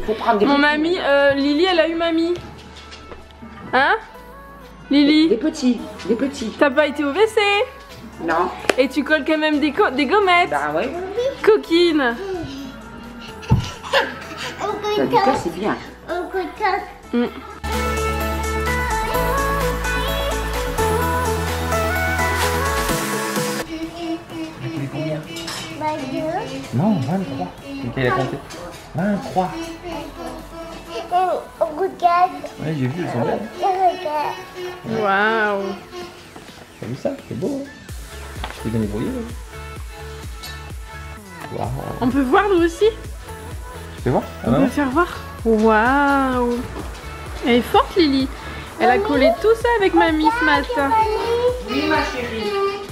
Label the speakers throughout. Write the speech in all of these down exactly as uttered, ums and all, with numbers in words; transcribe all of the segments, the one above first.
Speaker 1: faut prendre des
Speaker 2: Mon
Speaker 1: petits.
Speaker 2: mamie, euh, Lily, elle a eu mamie. Hein Lily?
Speaker 1: Des petits, des petits.
Speaker 2: T'as pas été au W C?
Speaker 1: Non.
Speaker 2: Et tu colles quand même des, des gommettes.
Speaker 1: Bah ouais.
Speaker 2: Coquine.
Speaker 1: Bah, du coup, c'est bien.
Speaker 2: Mm.
Speaker 3: Non, vingt-trois. Ok, il a compté. vingt-trois. Ouais, j'ai vu, elles sont belles.
Speaker 2: Waouh.
Speaker 3: T'as vu ça? C'est beau. Hein, je t'ai bien débrouillé. Waouh.
Speaker 2: On peut voir nous aussi?
Speaker 3: Tu peux voir?
Speaker 2: On peut faire voir. Waouh. Elle est forte, Lily. Elle a collé tout ça avec mamie ce matin.
Speaker 1: Oui, ma chérie.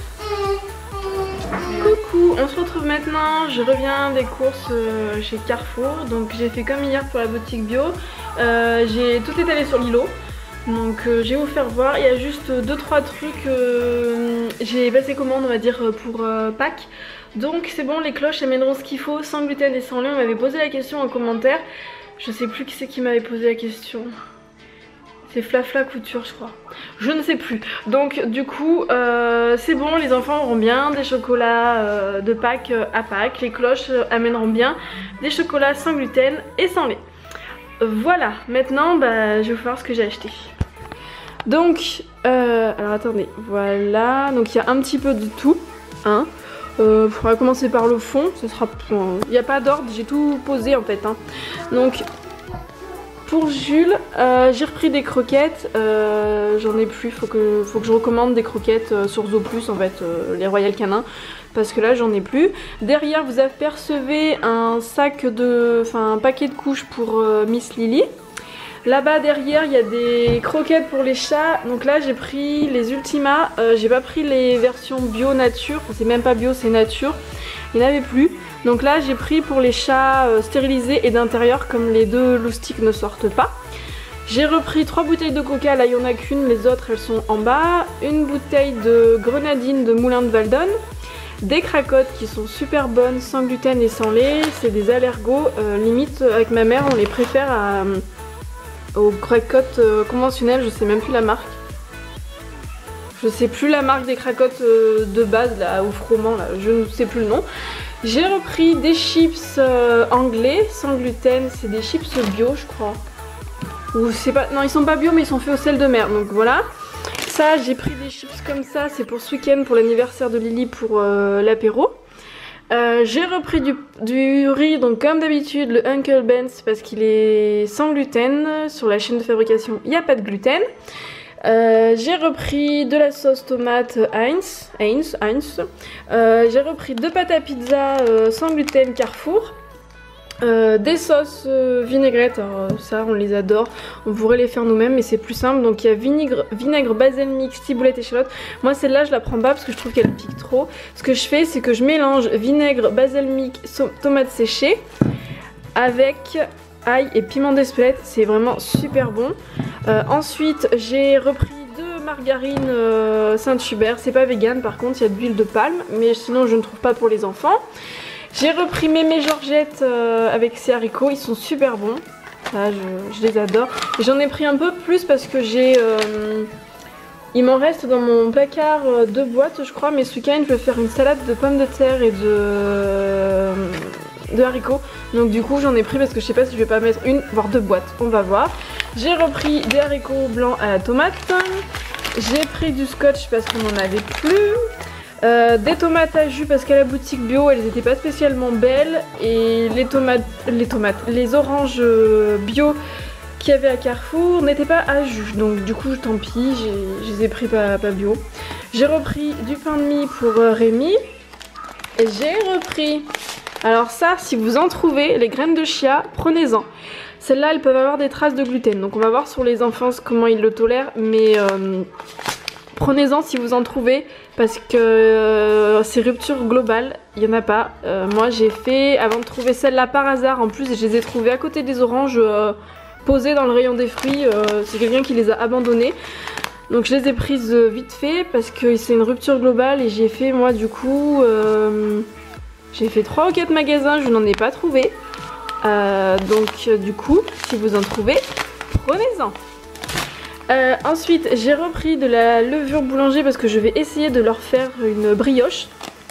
Speaker 2: Coucou, on se retrouve maintenant. Je reviens des courses euh, chez Carrefour. Donc j'ai fait comme hier pour la boutique bio. Euh, j'ai tout étalé sur l'îlot. Donc euh, je vais vous faire voir. Il y a juste deux trois trucs. Euh, j'ai passé commande, on va dire, pour euh, Pâques. Donc c'est bon, les cloches amèneront ce qu'il faut, sans gluten et sans lait. On m'avait posé la question en commentaire. Je sais plus qui c'est qui m'avait posé la question. C'est Flafla Couture, je crois. Je ne sais plus. Donc du coup, euh, c'est bon, les enfants auront bien des chocolats euh, de Pâques euh, à Pâques. Les cloches euh, amèneront bien des chocolats sans gluten et sans lait. Voilà, maintenant bah, je vais vous faire ce que j'ai acheté. Donc, euh, alors attendez, voilà. Donc il y a un petit peu de tout. Hein. Euh, on va commencer par le fond. Ce sera, il n'y a pas d'ordre, j'ai tout posé en fait. Hein. Donc pour Jules, euh, j'ai repris des croquettes. Euh, J'en ai plus. Faut que, faut que je recommande des croquettes euh, sur Zooplus en fait, euh, les Royal Canin. Parce que là j'en ai plus. Derrière vous apercevez un sac de, enfin un paquet de couches pour euh, Miss Lily. Là-bas derrière il y a des croquettes pour les chats. Donc là j'ai pris les Ultima. Euh, j'ai pas pris les versions bio nature. Enfin, c'est même pas bio, c'est nature. Il n'y en avait plus. Donc là j'ai pris pour les chats euh, stérilisés et d'intérieur comme les deux loustiques ne sortent pas. J'ai repris trois bouteilles de coca, là il n'y en a qu'une, les autres elles sont en bas. Une bouteille de grenadine de Moulin de Valdonne. Des cracottes qui sont super bonnes, sans gluten et sans lait. C'est des allergos, euh, limite avec ma mère on les préfère à, aux cracottes euh, conventionnelles, je sais même plus la marque. Je sais plus la marque des cracottes euh, de base là, au froment là, je ne sais plus le nom. J'ai repris des chips euh, anglais sans gluten, c'est des chips bio je crois. Ou c'est pas, non ils sont pas bio mais ils sont faits au sel de mer, donc voilà. Ça j'ai pris des chips comme ça, c'est pour ce week-end pour l'anniversaire de Lily pour euh, l'apéro. Euh, j'ai repris du, du riz, donc comme d'habitude le Uncle Ben's parce qu'il est sans gluten, sur la chaîne de fabrication il n'y a pas de gluten. Euh, j'ai repris de la sauce tomate Heinz, Heinz, Heinz. Euh, j'ai repris deux pâtes à pizza euh, sans gluten Carrefour. Euh, des sauces euh, vinaigrettes, alors ça on les adore, on pourrait les faire nous-mêmes mais c'est plus simple. Donc il y a vinaigre, vinaigre balsamique, ciboulette, échalote. Moi celle-là je la prends pas parce que je trouve qu'elle pique trop. Ce que je fais c'est que je mélange vinaigre, balsamique, so tomate séchée avec ail et piment d'Espelette, c'est vraiment super bon. Euh, ensuite j'ai repris deux margarines euh, Saint-Hubert, c'est pas vegan par contre, il y a de l'huile de palme mais sinon je ne trouve pas pour les enfants. J'ai repris Mémé Georgette euh, avec ces haricots, ils sont super bons, ça je, je les adore. J'en ai pris un peu plus parce que j'ai, euh, il m'en reste dans mon placard euh, deux boîtes je crois, mais ce week-end je vais faire une salade de pommes de terre et de, euh, de haricots. Donc du coup j'en ai pris parce que je sais pas si je vais pas mettre une voire deux boîtes, on va voir. J'ai repris des haricots blancs à la tomate. J'ai pris du scotch parce qu'on n'en avait plus. Euh, des tomates à jus parce qu'à la boutique bio elles étaient pas spécialement belles. Et les tomates, les tomates, les oranges bio qu'il y avait à Carrefour n'étaient pas à jus. Donc du coup tant pis, je les ai pris pas, pas bio. J'ai repris du pain de mie pour euh, Rémi. Et j'ai repris, alors ça si vous en trouvez, les graines de chia, prenez-en. Celles-là elles peuvent avoir des traces de gluten. Donc on va voir sur les enfants comment ils le tolèrent. Mais euh, prenez-en si vous en trouvez. Parce que euh, ces ruptures globales, il n'y en a pas. Euh, moi j'ai fait, avant de trouver celle-là par hasard, en plus je les ai trouvées à côté des oranges euh, posées dans le rayon des fruits. Euh, c'est quelqu'un qui les a abandonnées. Donc je les ai prises euh, vite fait parce que c'est une rupture globale et j'ai fait moi du coup... Euh, j'ai fait trois ou quatre magasins, je n'en ai pas trouvé. Euh, donc euh, du coup, si vous en trouvez, prenez-en. Euh, ensuite, j'ai repris de la levure boulanger parce que je vais essayer de leur faire une brioche.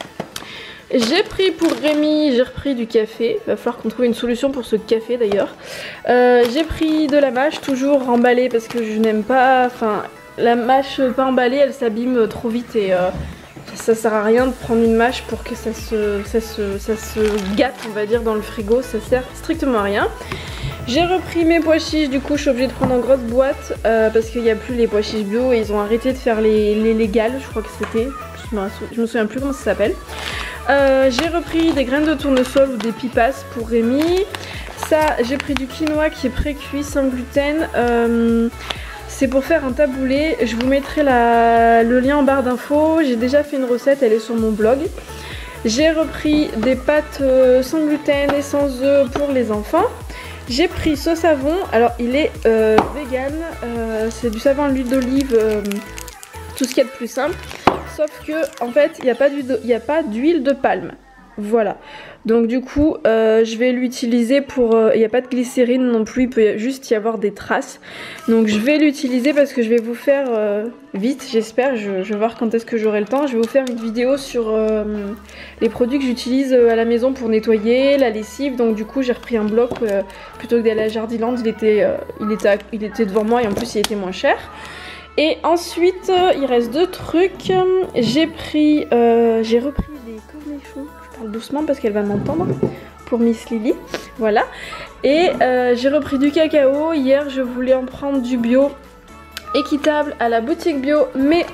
Speaker 2: J'ai pris pour Rémi, j'ai repris du café. Il va falloir qu'on trouve une solution pour ce café d'ailleurs. Euh, j'ai pris de la mâche, toujours emballée parce que je n'aime pas... Enfin, la mâche pas emballée, elle s'abîme trop vite et... Euh, ça sert à rien de prendre une mâche pour que ça se, ça, se, ça se gâte, on va dire, dans le frigo. Ça sert strictement à rien. J'ai repris mes pois chiches, du coup je suis obligée de prendre en grosse boîte euh, parce qu'il n'y a plus les pois chiches bio et ils ont arrêté de faire les, les légales, je crois que c'était. Je, je me souviens plus comment ça s'appelle. Euh, j'ai repris des graines de tournesol ou des pipas pour Rémi. Ça, j'ai pris du quinoa qui est pré-cuit sans gluten. Euh, C'est pour faire un taboulé, je vous mettrai la, le lien en barre d'infos, j'ai déjà fait une recette, elle est sur mon blog. J'ai repris des pâtes euh, sans gluten et sans œufs pour les enfants. J'ai pris ce savon, alors il est euh, vegan, euh, c'est du savon à l'huile d'olive, euh, tout ce qu'il y a de plus simple. Sauf que en fait il n'y a pas d'huile de palme. Voilà, donc du coup euh, je vais l'utiliser pour... Il euh, n'y a pas de glycérine non plus, il peut juste y avoir des traces. Donc je vais l'utiliser parce que je vais vous faire euh, vite, j'espère, je, je vais voir quand est-ce que j'aurai le temps. Je vais vous faire une vidéo sur euh, les produits que j'utilise à la maison pour nettoyer, la lessive. Donc du coup j'ai repris un bloc euh, plutôt que d'aller à Jardiland, il était, euh, il, était, il était devant moi et en plus il était moins cher. Et ensuite euh, il reste deux trucs, j'ai pris, euh, j'ai repris des cornichons. Doucement parce qu'elle va m'entendre pour Miss Lily, voilà. Et euh, j'ai repris du cacao. Hier je voulais en prendre du bio équitable à la boutique bio, mais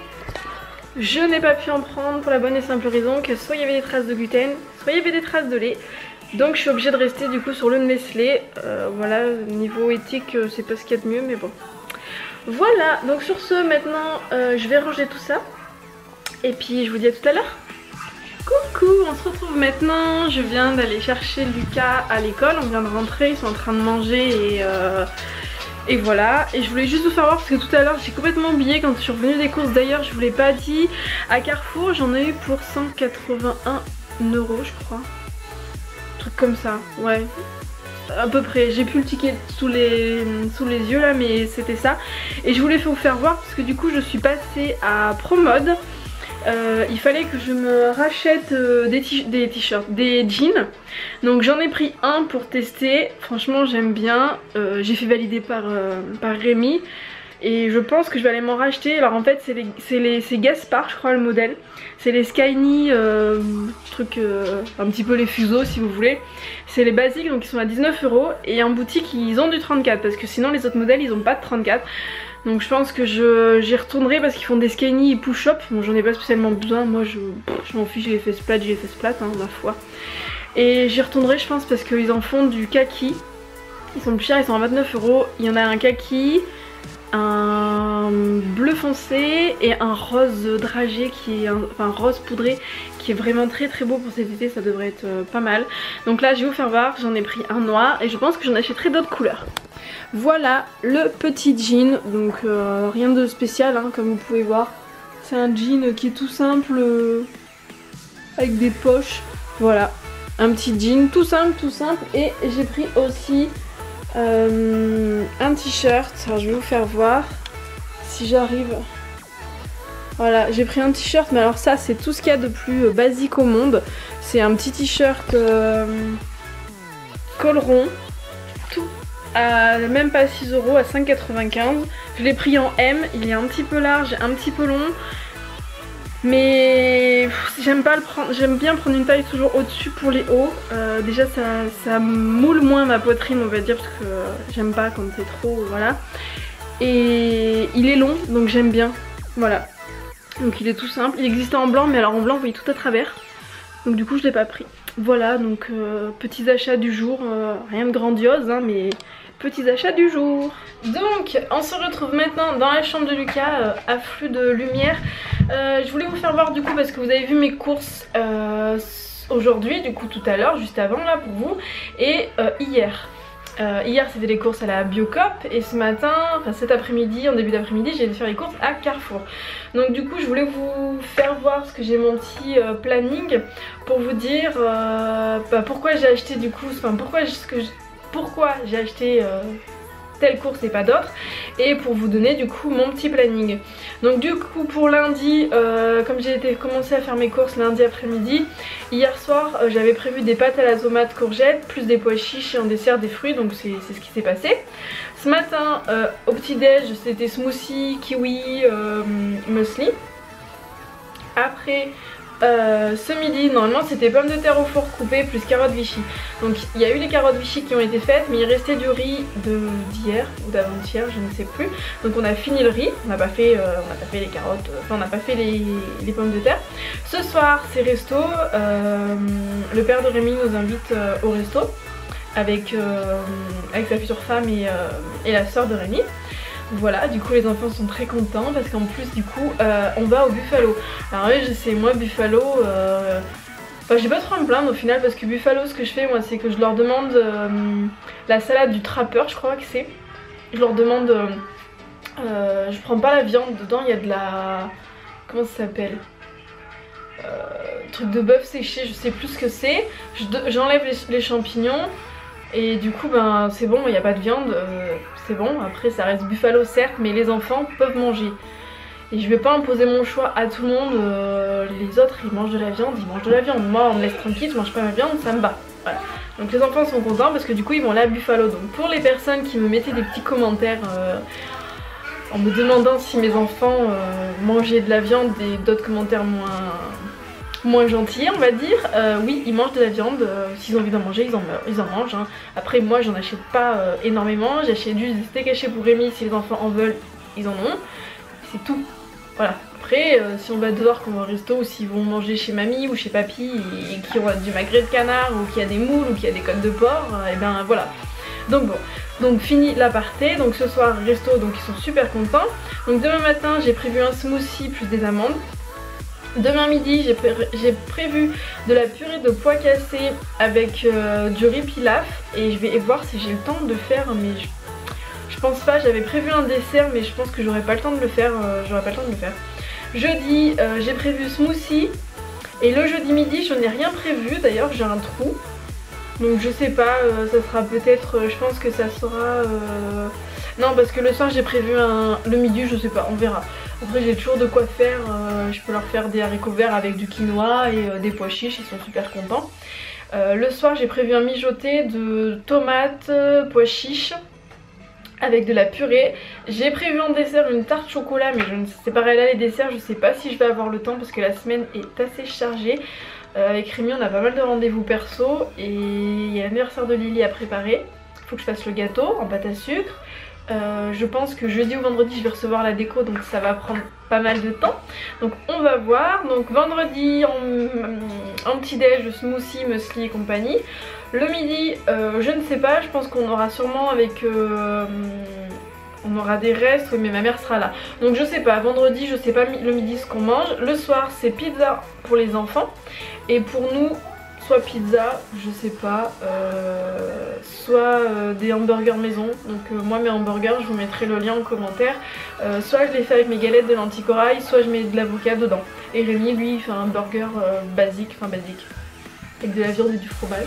Speaker 2: je n'ai pas pu en prendre pour la bonne et simple raison que soit il y avait des traces de gluten, soit il y avait des traces de lait. Donc je suis obligée de rester du coup sur le Nestlé. euh, Voilà, niveau éthique c'est pas ce qu'il y a de mieux, mais bon. Voilà, donc sur ce maintenant euh, je vais ranger tout ça. Et puis je vous dis à tout à l'heure. Coucou, on se retrouve maintenant, je viens d'aller chercher Lucas à l'école, on vient de rentrer, ils sont en train de manger et, euh, et voilà. Et je voulais juste vous faire voir parce que tout à l'heure j'ai complètement oublié quand je suis revenue des courses, d'ailleurs je vous l'ai pas dit, à Carrefour j'en ai eu pour cent quatre-vingt-un euros je crois, un truc comme ça, ouais. À peu près, j'ai plus le ticket sous les, sous les yeux là mais c'était ça. Et je voulais vous faire voir parce que du coup je suis passée à Promode. Euh, il fallait que je me rachète euh, des t-shirts, des, des jeans. Donc j'en ai pris un pour tester. Franchement j'aime bien. Euh, j'ai fait valider par, euh, par Rémi. Et je pense que je vais aller m'en racheter. Alors en fait c'est les, les, c'est Gaspard je crois le modèle. C'est les Skyny, euh, trucs, euh, un petit peu les fuseaux si vous voulez. C'est les basiques donc ils sont à dix-neuf euros. Et en boutique ils ont du trente-quatre parce que sinon les autres modèles ils ont pas de trente-quatre. Donc je pense que j'y retournerai parce qu'ils font des Skyny et push-up. Bon j'en ai pas spécialement besoin, moi je, je m'en fiche, j'ai fait splat, j'ai fait splat hein, ma foi. Et j'y retournerai je pense parce qu'ils en font du kaki. Ils sont plus chers, ils sont à vingt-neuf euros. Il y en a un kaki, un bleu foncé et un rose dragé qui est un, enfin rose poudré qui est vraiment très très beau pour cet été, ça devrait être euh, pas mal. Donc là je vais vous faire voir, j'en ai pris un noir et je pense que j'en achèterai d'autres couleurs. Voilà le petit jean, donc euh, rien de spécial hein, comme vous pouvez voir. C'est un jean qui est tout simple euh, avec des poches, voilà. Un petit jean tout simple, tout simple. Et j'ai pris aussi euh, un t-shirt, alors je vais vous faire voir si j'arrive. Voilà, j'ai pris un t-shirt, mais alors ça c'est tout ce qu'il y a de plus basique au monde. C'est un petit t-shirt euh, col rond, tout à même pas six euros, à cinq quatre-vingt-quinze. Je l'ai pris en M, il est un petit peu large, un petit peu long. Mais j'aime pas le prendre, j'aime bien prendre une taille toujours au-dessus pour les hauts. Euh, déjà ça, ça moule moins ma poitrine on va dire, parce que j'aime pas quand c'est trop, voilà. Et il est long donc j'aime bien, voilà. Donc il est tout simple, il existait en blanc mais alors en blanc vous voyez tout à travers. Donc du coup je l'ai pas pris. Voilà donc euh, petits achats du jour, euh, rien de grandiose hein, mais petits achats du jour. Donc on se retrouve maintenant dans la chambre de Lucas, euh, à flux de lumière. euh, Je voulais vous faire voir du coup parce que vous avez vu mes courses euh, aujourd'hui, du coup tout à l'heure, juste avant là pour vous. Et euh, hier euh, Hier c'était les courses à la Biocop. Et ce matin, enfin cet après-midi, en début d'après-midi, j'ai été faire les courses à Carrefour. Donc du coup je voulais vous faire voir ce que j'ai mon petit euh, planning pour vous dire euh, bah, pourquoi j'ai acheté du coup, enfin pourquoi ce que pourquoi j'ai acheté euh, telle course et pas d'autres, et pour vous donner du coup mon petit planning. Donc du coup pour lundi, euh, comme j'ai été commencé à faire mes courses lundi après-midi, hier soir euh, j'avais prévu des pâtes à la tomate courgette, plus des pois chiches et en dessert des fruits, donc c'est ce qui s'est passé. Ce matin euh, au petit déj c'était smoothie, kiwi, euh, muesli. Après Euh, ce midi, normalement c'était pommes de terre au four coupées plus carottes Vichy. Donc il y a eu les carottes Vichy qui ont été faites, mais il restait du riz d'hier ou d'avant-hier, je ne sais plus. Donc on a fini le riz, on n'a pas fait, euh, on n'a pas fait les carottes, euh, enfin on n'a pas fait les, les pommes de terre. Ce soir c'est resto, euh, le père de Rémi nous invite euh, au resto avec, euh, avec sa future femme et, euh, et la soeur de Rémi. Voilà, du coup les enfants sont très contents parce qu'en plus du coup euh, on va au Buffalo. Alors oui je sais, moi Buffalo, euh... enfin j'ai pas trop à me plaindre au final parce que Buffalo ce que je fais moi c'est que je leur demande euh, la salade du trappeur je crois que c'est. Je leur demande, euh, euh, je prends pas la viande, dedans il y a de la, comment ça s'appelle, euh, truc de bœuf séché, je sais plus ce que c'est. J'enlève les, les champignons. Et du coup ben c'est bon, il n'y a pas de viande, euh, c'est bon, après ça reste Buffalo certes, mais les enfants peuvent manger. Et je vais pas imposer mon choix à tout le monde, euh, les autres ils mangent de la viande, ils mangent de la viande. Moi on me laisse tranquille, je mange pas ma viande, ça me bat. Voilà. Donc les enfants sont contents parce que du coup ils vont aller à Buffalo. Donc pour les personnes qui me mettaient des petits commentaires euh, en me demandant si mes enfants euh, mangeaient de la viande et d'autres commentaires moins... moins gentils on va dire, euh, oui ils mangent de la viande, euh, s'ils ont envie d'en manger ils en, ils en mangent hein. Après moi j'en achète pas euh, énormément, j'achète juste des steaks hachés pour Rémi, si les enfants en veulent ils en ont, c'est tout. Voilà, après euh, si on va dehors qu'on va au resto ou s'ils vont manger chez mamie ou chez papy et, et qu'il y aura du magret de canard ou qu'il y a des moules ou qu'il y a des côtes de porc, euh, et ben voilà. Donc bon, donc fini l'aparté, donc ce soir resto, donc ils sont super contents. Donc demain matin j'ai prévu un smoothie plus des amandes. Demain midi j'ai pré prévu de la purée de pois cassés avec euh, du riz pilaf et je vais voir si j'ai le temps de le faire, mais je, je pense pas, j'avais prévu un dessert mais je pense que j'aurai pas le temps de le faire, euh, j'aurai pas le temps de le faire. Jeudi euh, j'ai prévu smoothie et le jeudi midi je n'ai rien prévu, d'ailleurs j'ai un trou. Donc je sais pas, euh, ça sera peut-être, euh, je pense que ça sera... Euh... Non parce que le soir j'ai prévu un... le midi je sais pas, on verra. Après j'ai toujours de quoi faire, euh, je peux leur faire des haricots verts avec du quinoa et euh, des pois chiches, ils sont super contents. Euh, le soir j'ai prévu un mijoté de tomates, pois chiches avec de la purée. J'ai prévu en dessert une tarte chocolat mais je ne sais pas, là les desserts je sais pas si je vais avoir le temps parce que la semaine est assez chargée. Euh, avec Rémi on a pas mal de rendez-vous perso et il y a l'anniversaire de Lily à préparer. Faut que je fasse le gâteau en pâte à sucre. Euh, je pense que jeudi ou vendredi je vais recevoir la déco donc ça va prendre pas mal de temps. Donc on va voir. Donc vendredi en, en petit déj, smoothie, muesli et compagnie. Le midi euh, je ne sais pas, je pense qu'on aura sûrement avec... Euh, on aura des restes, oui mais ma mère sera là. Donc je sais pas, vendredi je sais pas le midi ce qu'on mange. Le soir c'est pizza pour les enfants. Et pour nous, soit pizza, je sais pas, euh, soit euh, des hamburgers maison. Donc euh, moi mes hamburgers, je vous mettrai le lien en commentaire. Euh, soit je les fais avec mes galettes de lentilles corail, soit je mets de l'avocat dedans. Et Rémi lui il fait un burger euh, basique, enfin basique, avec de la viande et du fromage.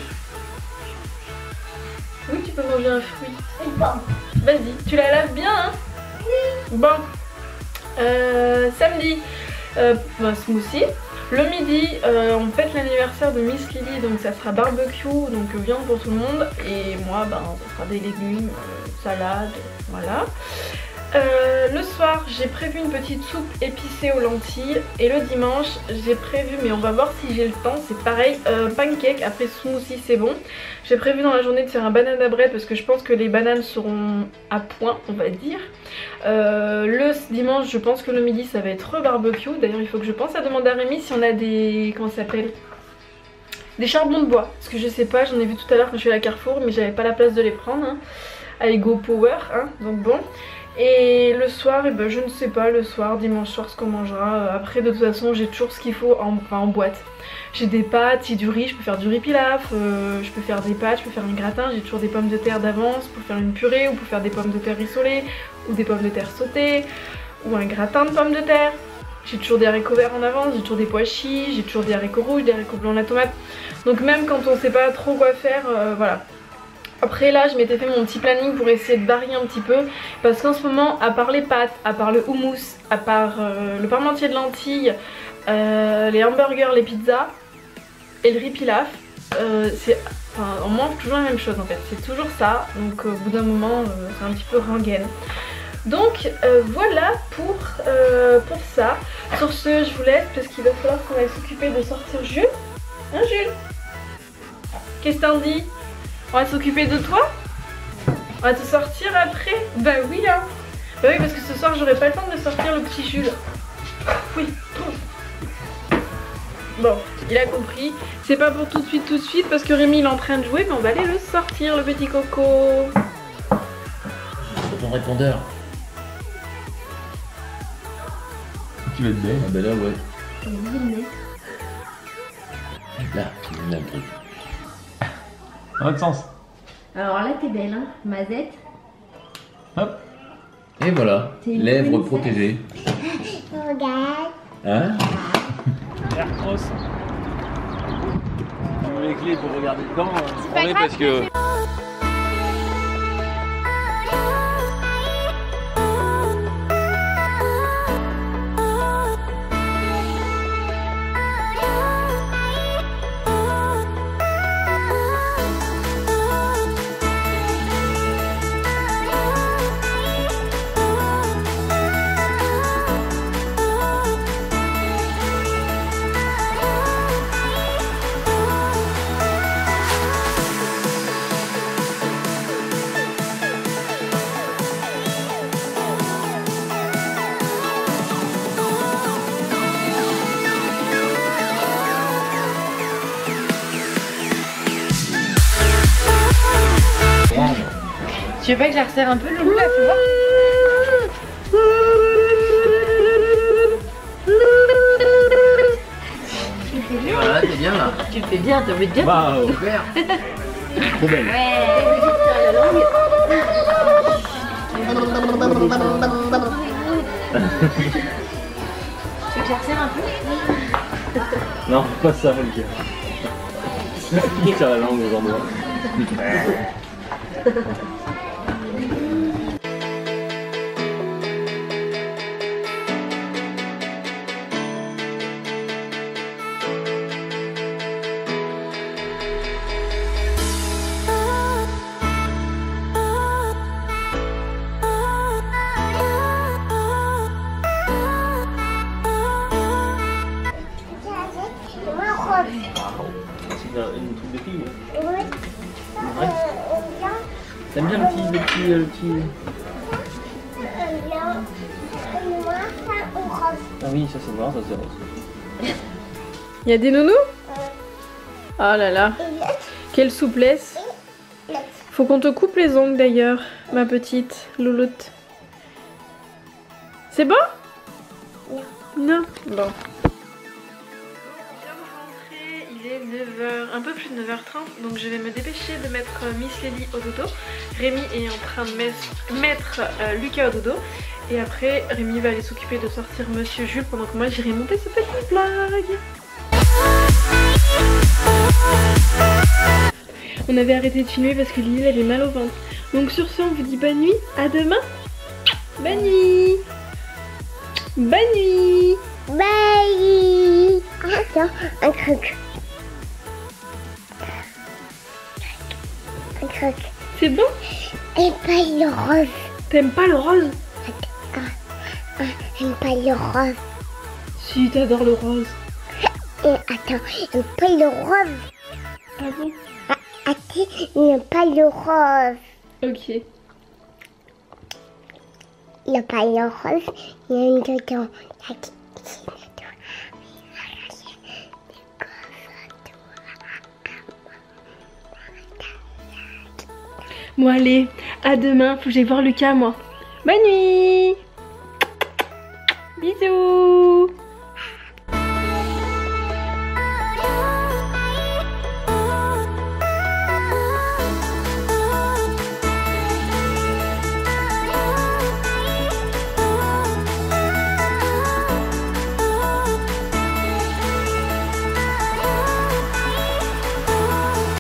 Speaker 2: Oui tu peux manger un fruit. Vas-y, tu la laves bien hein. Bon, euh, samedi, euh, un smoothie. Le midi, euh, on fête l'anniversaire de Miss Lily, donc ça sera barbecue, donc euh, viande pour tout le monde. Et moi, ben, ça sera des légumes, euh, salade, voilà. Euh, le soir, j'ai prévu une petite soupe épicée aux lentilles. Et le dimanche, j'ai prévu, mais on va voir si j'ai le temps, c'est pareil, euh, pancake, après smoothie c'est bon. J'ai prévu dans la journée de faire un banana bread parce que je pense que les bananes seront à point, on va dire. Euh, le dimanche, je pense que le midi ça va être barbecue. D'ailleurs, il faut que je pense à demander à Rémi si on a des... comment ça s'appelle ? Des charbons de bois. Parce que je sais pas, j'en ai vu tout à l'heure quand je suis à la Carrefour, mais j'avais pas la place de les prendre. Hein. Allez, go power, hein, donc bon. Et le soir, et ben je ne sais pas, le soir, dimanche soir ce qu'on mangera. Après de toute façon j'ai toujours ce qu'il faut en, enfin, en boîte. J'ai des pâtes, j'ai du riz, je peux faire du riz pilaf, euh, je peux faire des pâtes, je peux faire un gratin, j'ai toujours des pommes de terre d'avance pour faire une purée ou pour faire des pommes de terre rissolées ou des pommes de terre sautées ou un gratin de pommes de terre. J'ai toujours des haricots verts en avance, j'ai toujours des pois chiches, j'ai toujours des haricots rouges, des haricots blancs à la tomate. Donc même quand on sait pas trop quoi faire, euh, voilà. Après là je m'étais fait mon petit planning pour essayer de varier un petit peu. Parce qu'en ce moment, à part les pâtes, à part le houmous, à part euh, le parmentier de lentilles, euh, les hamburgers, les pizzas et le riz pilaf, euh, c'est... Enfin, on mange toujours la même chose en fait, c'est toujours ça, donc euh, au bout d'un moment euh, c'est un petit peu rengaine. Donc euh, voilà pour, euh, pour ça. Sur ce, je vous laisse parce qu'il va falloir qu'on aille s'occuper de sortir Jules. Hein Jules? Qu'est-ce que t'en dis? On va s'occuper de toi? On va te sortir après? Bah oui hein. Bah oui parce que ce soir j'aurai pas le temps de sortir le petit Jules. Oui. Bon, il a compris. C'est pas pour tout de suite, tout de suite, parce que Rémi il est en train de jouer, mais on va aller le sortir, le petit coco.
Speaker 3: Sur ton répondeur. Tu vas être belle. Ah bah là, ouais. Là, tu veux la grille. Dans l'autre sens.
Speaker 4: Alors là, t'es belle, hein, Mazette.
Speaker 3: Hop. Et voilà, lèvres protégées.
Speaker 4: Regarde.
Speaker 3: Hein? Air cross. Tu veux les clés pour regarder dedans? On est parce que...
Speaker 4: Tu veux pas que je la resserre un peu, Loulou, là, tu vois?
Speaker 3: Et voilà, t'es bien là.
Speaker 4: Tu le fais bien, t'as envie de dire?
Speaker 3: Waouh, super. Trop belle.
Speaker 4: Ouais. Tu veux que je la resserre un peu?
Speaker 3: Non, pas ça, le gars. Il tire la langue aux endroits. C'est une truc de fille. Ouais. T'aimes bien le petit, le petit, le petit... Ah oui, ça c'est noir, ça c'est rose.
Speaker 2: Il y a des nounous? Oh là là. Quelle souplesse. Faut qu'on te coupe les ongles d'ailleurs, ma petite louloute. C'est bon? Non. Bon. Il est neuf heures, un peu plus de neuf heures trente, donc je vais me dépêcher de mettre Miss Lily au dodo. Rémi est en train de mettre, mettre euh, Lucas au dodo. Et après, Rémi va aller s'occuper de sortir Monsieur Jules pendant que moi j'irai monter ce petit vlog. On avait arrêté de filmer parce que Lily avait mal au ventre. Donc sur ce, on vous dit bonne nuit, à demain. Bonne nuit. Bonne nuit.
Speaker 5: Bye. Attends, un truc. Un truc.
Speaker 2: C'est bon?
Speaker 5: Et pas le rose.
Speaker 2: T'aimes pas le rose?
Speaker 5: Ah, j'aime pas le rose.
Speaker 2: Si, t'adores le rose.
Speaker 5: Et attends, j'aime pas le rose.
Speaker 2: Ah bon?
Speaker 5: Ah, attends, j'aime pas le rose.
Speaker 2: Ok.
Speaker 5: Il n'y a pas le rose, il y a une dedans.
Speaker 2: Bon allez, à demain, faut que j'aille voir Lucas moi. Bonne nuit.